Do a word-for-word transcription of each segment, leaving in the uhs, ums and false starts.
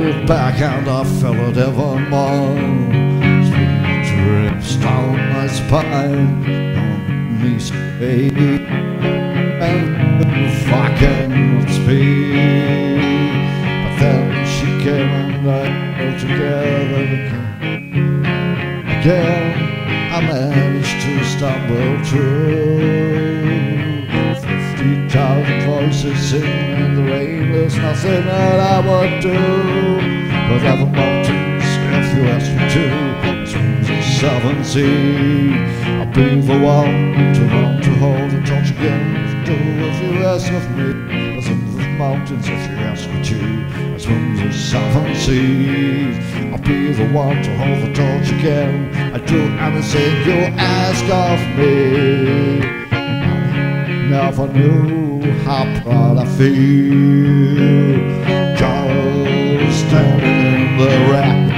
moved back and I felt it evermore. Sweet drips down my spine, on me speed, and if I cannot speak. But then she came and I held together again. I managed to stumble through. Fifty thousand voices singing in the rain. There's nothing that I would do. Cause I've a mountains if you ask me to. As soon as the seven seas, I'll be the one to run to hold the torch again. Do if you ask of me. As soon as the mountains if you ask me to. As soon as the seven seas, I'll be the one to hold the torch again. I do anything you ask of me. Never knew how proud I feel, just standing in the rain.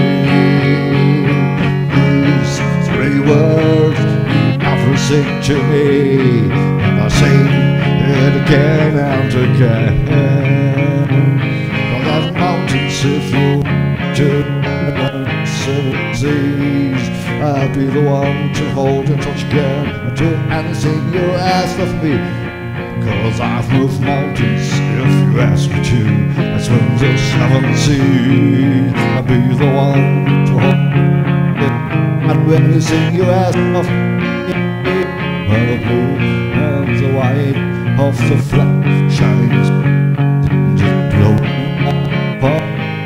These three words mean everything to me, and I sing it again and again. Cause there's mountains if you do seven seas, I'll be the one to hold and touch again and do anything you ask of me. Cause I've moved mountains if you ask me to. I swim the seven seas, I'll be the one to hold it and do anything you ask of me. Where the blue and the white of the flag shines, just blow up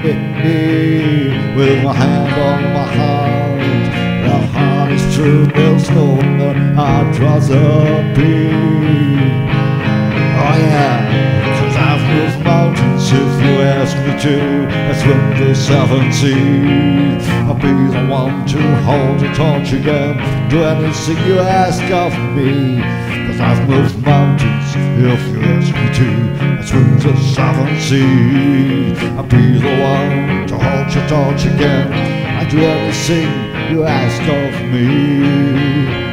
me with my hand on my heart. The heart is true, there's no one I'd rather be. Oh yeah, cause I've moved mountains if you ask me to. I swim the seven seas, I'll be the one to hold the torch again. Do anything you ask of me. Cause I've moved mountains if you ask me to. I swim the seven seas, I'll be the one to hold your torch again. I do anything you ask of me.